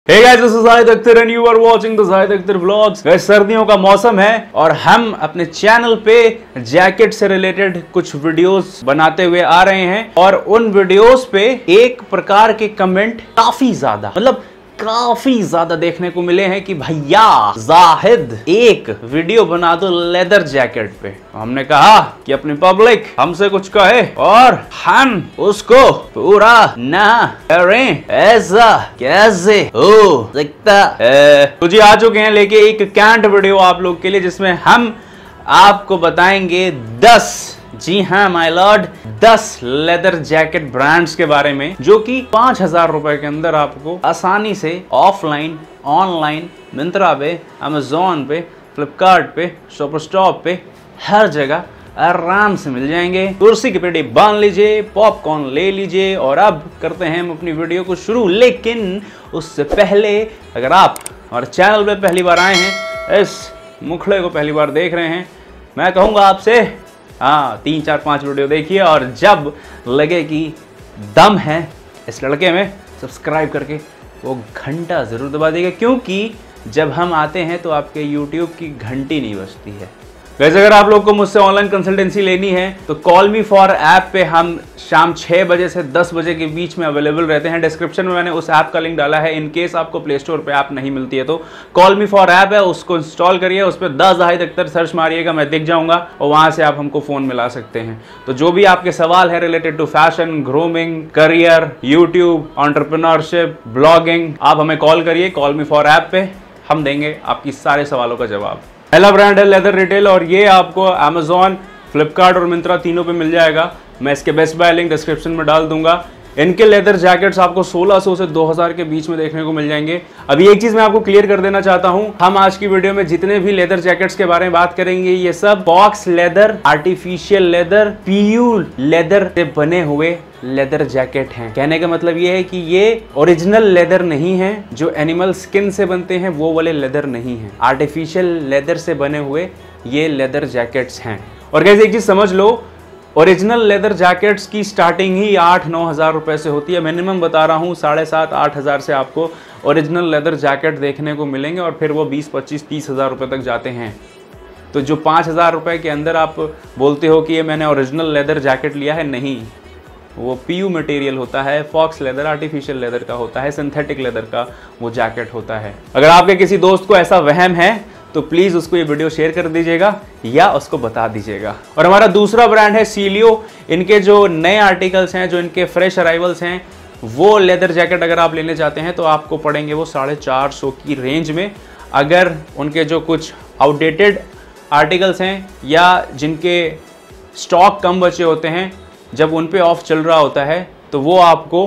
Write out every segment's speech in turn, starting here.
Hey guys, this is Zahid Akhtar and you are watching the Zahid Akhtar Vlogs। वैसे सर्दियों का मौसम है और हम अपने चैनल पे जैकेट से रिलेटेड कुछ वीडियोस बनाते हुए आ रहे हैं और उन वीडियोस पे एक प्रकार के कमेंट काफी ज्यादा देखने को मिले हैं कि भैया जाहिद एक वीडियो बना दो लेदर जैकेट पे। हमने कहा कि अपनी पब्लिक हमसे कुछ कहे और हम उसको पूरा ना करें, ऐसा कैसे हो सकता है। तो जी आ चुके हैं लेके एक कैंट वीडियो आप लोग के लिए, जिसमें हम आपको बताएंगे 10, जी हाँ my lord, 10 leather jacket brands के बारे में जो कि 5,000 रुपए के अंदर आपको आसानी से ऑफलाइन, ऑनलाइन, मिंत्रा पे, अमेजोन पे, फ्लिपकार्ट पे, शॉपस्टॉप पे, हर जगह आराम से मिल जाएंगे। कुर्सी की पेटी बांध लीजिए, पॉपकॉर्न ले लीजिए और अब करते हैं हम अपनी वीडियो को शुरू। लेकिन उससे पहले अगर आप हमारे चैनल पे पहली बार आए हैं, इस मुखड़े को पहली बार देख रहे हैं, मैं कहूँगा आपसे 3, 4, 5 वीडियो देखिए और जब लगे कि दम है इस लड़के में, सब्सक्राइब करके वो घंटा ज़रूर दबा देगा, क्योंकि जब हम आते हैं तो आपके YouTube की घंटी नहीं बजती है। वैसे अगर आप लोग को मुझसे ऑनलाइन कंसल्टेंसी लेनी है तो कॉल मी फॉर ऐप पे हम शाम 6 बजे से 10 बजे के बीच में अवेलेबल रहते हैं। डिस्क्रिप्शन में मैंने उस ऐप का लिंक डाला है। इन केस आपको प्ले स्टोर पे ऐप नहीं मिलती है तो कॉल मी फॉर ऐप है, उसको इंस्टॉल करिए, उस पर द जाहिद अख्तर सर्च मारिएगा, मैं दिख जाऊंगा और वहां से आप हमको फोन मिला सकते हैं। तो जो भी आपके सवाल है related to fashion, grooming, career, YouTube, entrepreneurship, blogging, आप हमें कॉल करिए कॉल मी फॉर ऐप पे, हम देंगे आपकी सारे सवालों का जवाब। पहला ब्रांड है लेदर रिटेल और ये आपको अमेजोन, फ्लिपकार्ट और मिंत्रा तीनों पे मिल जाएगा। मैं इसके बेस्ट बाय लिंक डिस्क्रिप्शन में डाल दूंगा। इनके लेदर जैकेट्स आपको 1600 से 2000 के बीच में देखने को मिल जाएंगे। अभी एक चीज मैं आपको क्लियर कर देना चाहता हूं, हम आज की वीडियो में जितने भी लेदर जैकेट्स के बारे में बात करेंगे ये सब faux leather, artificial leather, PU leather से बने हुए लेदर जैकेट हैं। कहने का मतलब ये है कि ये ओरिजिनल लेदर नहीं है, जो एनिमल स्किन से बनते हैं वो वाले लेदर नहीं है, आर्टिफिशियल लेदर से बने हुए ये लेदर जैकेट्स हैं। और कैसे एक चीज समझ लो, ओरिजिनल लेदर जैकेट्स की स्टार्टिंग ही 8-9 हज़ार रुपए से होती है। मिनिमम बता रहा हूँ 7,500-8 हज़ार से आपको ओरिजिनल लेदर जैकेट देखने को मिलेंगे और फिर वो 20, 25, 30 हज़ार रुपये तक जाते हैं। तो जो 5,000 रुपये के अंदर आप बोलते हो कि ये मैंने ओरिजिनल लेदर जैकेट लिया है, नहीं, वो पीयू मटेरियल होता है, फॉक्स लेदर आर्टिफिशियल लेदर का होता है, सिंथेटिक लेदर का वो जैकेट होता है। अगर आपके किसी दोस्त को ऐसा वहम है तो प्लीज उसको ये वीडियो शेयर कर दीजिएगा या उसको बता दीजिएगा। और हमारा दूसरा ब्रांड है सीलियो। इनके जो नए आर्टिकल्स हैं, जो इनके फ्रेश अराइवल्स हैं, वो लेदर जैकेट अगर आप लेने चाहते हैं तो आपको पड़ेंगे वो 450 की रेंज में। अगर उनके जो कुछ आउटडेटेड आर्टिकल्स हैं या जिनके स्टॉक कम बचे होते हैं, जब उन पे ऑफ चल रहा होता है तो वो आपको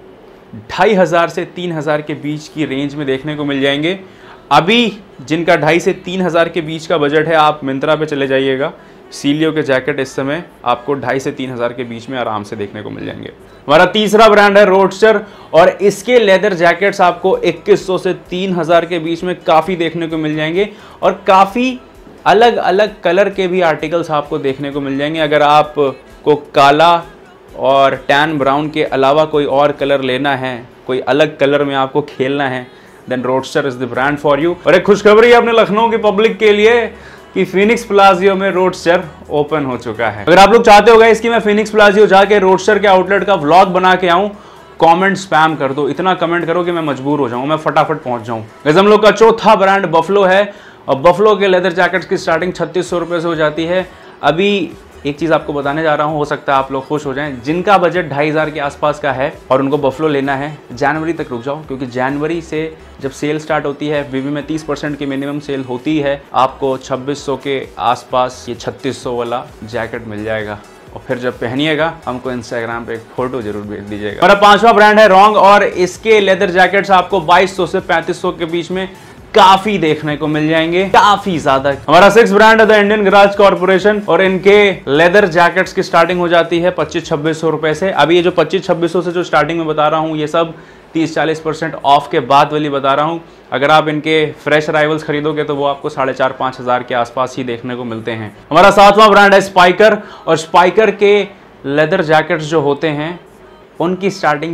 2,500 से 3,000 के बीच की रेंज में देखने को मिल जाएंगे। अभी जिनका 2,500 से 3,000 के बीच का बजट है, आप मिंत्रा पे चले जाइएगा, सीलियो के जैकेट इस समय आपको 2,500 से 3,000 के बीच में आराम से देखने को मिल जाएंगे। हमारा तीसरा ब्रांड है रोडस्टर और इसके लेदर जैकेट्स आपको 2,100 से 3,000 के बीच में काफ़ी देखने को मिल जाएंगे और काफ़ी अलग अलग कलर के भी आर्टिकल्स आपको देखने को मिल जाएंगे। अगर आपको काला और टैन ब्राउन के अलावा कोई और कलर लेना है, कोई अलग कलर में आपको खेलना है, then Roadster is the brand for you. और एक खुशखबरी है अपने लखनऊ की पब्लिक के लिए कि फिनिक्स प्लाजियो में रोडस्टर ओपन हो चुका है। अगर आप लोग चाहते हो गाइस कि मैं फिनिक्स प्लाजियो जाके रोडस्टर के आउटलेट का व्लॉग बना के आऊं, कमेंट स्पैम कर दो, इतना कमेंट करो कि मैं मजबूर हो जाऊं, मैं फटाफट पहुंच जाऊं। वैसे हम लोग का चौथा ब्रांड बफलो है और बफलो के लेदर जैकेट्स की स्टार्टिंग 3,600 रुपये से हो जाती है। अभी एक चीज़ आपको बताने जा रहा हूँ, हो सकता है आप लोग खुश हो जाएं, जिनका बजट 2,500 के आसपास का है और उनको बफलो लेना है, जनवरी तक रुक जाओ, क्योंकि जनवरी से जब सेल स्टार्ट होती है, बीबी में 30% की मिनिमम सेल होती है, आपको 2,600 के आसपास ये 3,600 वाला जैकेट मिल जाएगा। और फिर जब पहनिएगा हमको इंस्टाग्राम पे एक फोटो जरूर भेज दीजिएगा। हमारा पांचवा ब्रांड है रॉन्ग और इसके लेदर जैकेट्स आपको 2,200 से 3,500 के बीच में काफी देखने को मिल जाएंगे, काफी ज्यादा। हमारा 6th ब्रांड है द इंडियन गराज कॉर्पोरेशन और इनके लेदर जैकेट्स की स्टार्टिंग हो जाती है 2,500-2,600 रुपए से। अभी ये जो 2,500-2,600 से जो स्टार्टिंग में बता रहा हूँ, ये सब 30-40% ऑफ के बाद वाली बता रहा हूँ। अगर आप इनके फ्रेश अराइवल्स खरीदोगे तो वो आपको 4,500-5 हज़ार के आसपास ही देखने को मिलते हैं। हमारा 7वां ब्रांड है स्पाइकर और स्पाइकर के लेदर जैकेट्स जो होते हैं उनकी स्टार्टिंग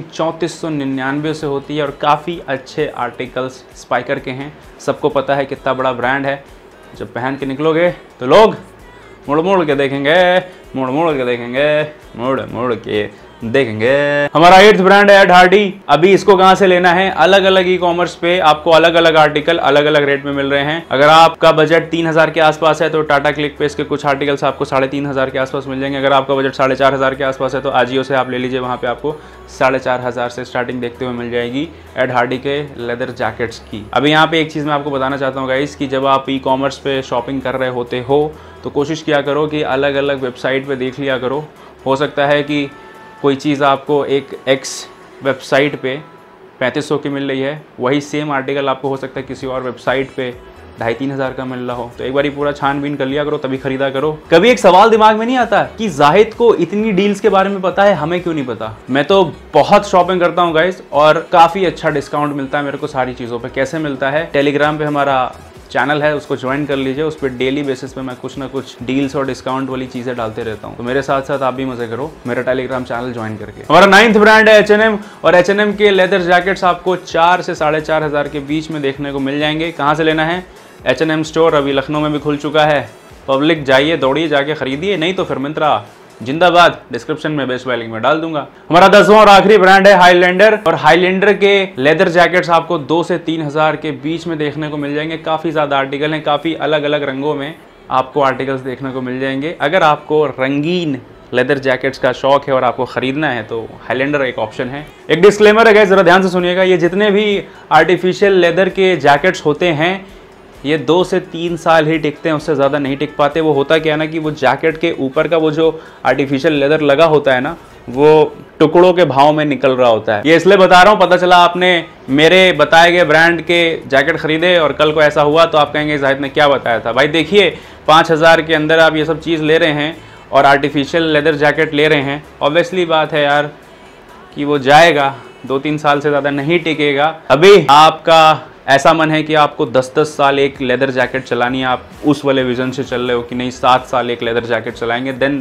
3499 से होती है और काफ़ी अच्छे आर्टिकल्स स्पाइकर के हैं। सबको पता है कितना बड़ा ब्रांड है। जब पहन के निकलोगे तो लोग मुड़ मुड़ के देखेंगे, मुड़ मुड़ के देखेंगे, मुड़ मुड़ के देखेंगे। हमारा 8th ब्रांड है एड हार्डी। अभी इसको कहां से लेना है? अलग अलग ई कॉमर्स पे आपको अलग अलग आर्टिकल अलग अलग रेट में मिल रहे हैं। अगर आपका बजट 3000 के आसपास है तो टाटा क्लिक पे इसके कुछ आर्टिकल्स आपको 3500 के आसपास मिल जाएंगे। अगर आपका बजट 4500 के आसपास है तो आजियो से आप ले लीजिए, वहां पे आपको 4500 से स्टार्टिंग देखते हुए मिल जाएगी एड हार्डी के लेदर जैकेट्स की। अभी यहाँ पे एक चीज़ मैं आपको बताना चाहता हूँ गाइस कि जब आप ई कॉमर्स पे शॉपिंग कर रहे होते हो तो कोशिश किया करो कि अलग अलग वेबसाइट पे देख लिया करो। हो सकता है कि कोई चीज़ आपको एक एक्स वेबसाइट पे 3500 की मिल रही है, वही सेम आर्टिकल आपको हो सकता है किसी और वेबसाइट पे 2500-3000 का मिल रहा हो। तो एक बार पूरा छानबीन कर लिया करो तभी खरीदा करो। कभी एक सवाल दिमाग में नहीं आता कि जाहिद को इतनी डील्स के बारे में पता है, हमें क्यों नहीं पता? मैं तो बहुत शॉपिंग करता हूँ गाइस और काफ़ी अच्छा डिस्काउंट मिलता है मेरे को सारी चीज़ों पर। कैसे मिलता है? टेलीग्राम पे हमारा चैनल है, उसको ज्वाइन कर लीजिए। उस पर डेली बेसिस पे मैं कुछ ना कुछ डील्स और डिस्काउंट वाली चीज़ें डालते रहता हूँ। तो मेरे साथ साथ आप भी मजे करो मेरा टेलीग्राम चैनल ज्वाइन करके। हमारा 9th ब्रांड है H&M और H&M के लेदर जैकेट्स आपको 4 से 4500 के बीच में देखने को मिल जाएंगे। कहाँ से लेना है? H&M स्टोर अभी लखनऊ में भी खुल चुका है। पब्लिक जाइए, दौड़िए, जाके खरीदिए, नहीं तो फिर मिंत्रा जिंदाबाद। डिस्क्रिप्शन में बेस्ट बाय लिंक में डाल दूंगा। हमारा 10वां और आखिरी ब्रांड है हाईलैंडर और हाईलैंडर के लेदर जैकेट्स आपको 2 से 3000 के बीच में देखने को मिल जाएंगे। काफ़ी ज़्यादा आर्टिकल हैं, काफ़ी अलग अलग रंगों में आपको आर्टिकल्स देखने को मिल जाएंगे। अगर आपको रंगीन लेदर जैकेट्स का शौक है और आपको खरीदना है तो हाईलैंडर एक ऑप्शन है। एक डिस्क्लेमर है गाइस, जरा ध्यान से सुनिएगा, ये जितने भी आर्टिफिशियल लेदर के जैकेट्स होते हैं ये 2 से 3 साल ही टिकते हैं, उससे ज़्यादा नहीं टिक पाते। वो होता क्या है ना कि वो जैकेट के ऊपर का वो जो आर्टिफिशियल लेदर लगा होता है ना, वो टुकड़ों के भाव में निकल रहा होता है। ये इसलिए बता रहा हूँ, पता चला आपने मेरे बताए गए ब्रांड के जैकेट खरीदे और कल को ऐसा हुआ तो आप कहेंगे जाहिद ने क्या बताया था। भाई देखिए, 5000 के अंदर आप ये सब चीज़ ले रहे हैं और आर्टिफिशियल लेदर जैकेट ले रहे हैं, ऑब्वियसली बात है यार कि वो जाएगा, 2-3 साल से ज़्यादा नहीं टिकेगा। अभी आपका ऐसा मन है कि आपको 10-10 साल एक लेदर जैकेट चलानी है, आप उस वाले विजन से चल रहे हो कि नहीं 7 साल एक लेदर जैकेट चलाएंगे, then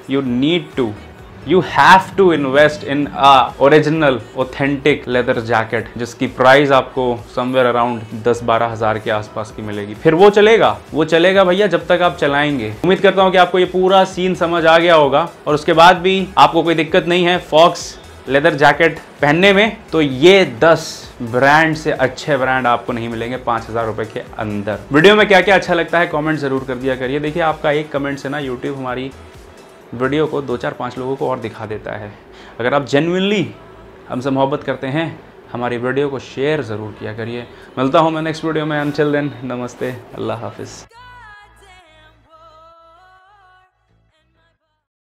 you have to invest in a original authentic leather jacket जिसकी प्राइस आपको समवेयर अराउंड 10-12 हज़ार के आसपास की मिलेगी। फिर वो चलेगा भैया जब तक आप चलाएंगे। उम्मीद करता हूँ कि आपको ये पूरा सीन समझ आ गया होगा और उसके बाद भी आपको कोई दिक्कत नहीं है फॉक्स लेदर जैकेट पहनने में। तो ये 10 ब्रांड से अच्छे ब्रांड आपको नहीं मिलेंगे 5000 रुपए के अंदर। वीडियो में क्या क्या अच्छा लगता है कमेंट जरूर कर दिया करिए। देखिए, आपका एक कमेंट से ना यूट्यूब हमारी वीडियो को 2-4-5 लोगों को और दिखा देता है। अगर आप जेन्युइनली हमसे मोहब्बत करते हैं, हमारी वीडियो को शेयर ज़रूर किया करिए। मिलता हूँ मैं नेक्स्ट वीडियो में। अनटिल देन, नमस्ते, अल्लाह हाफिज़।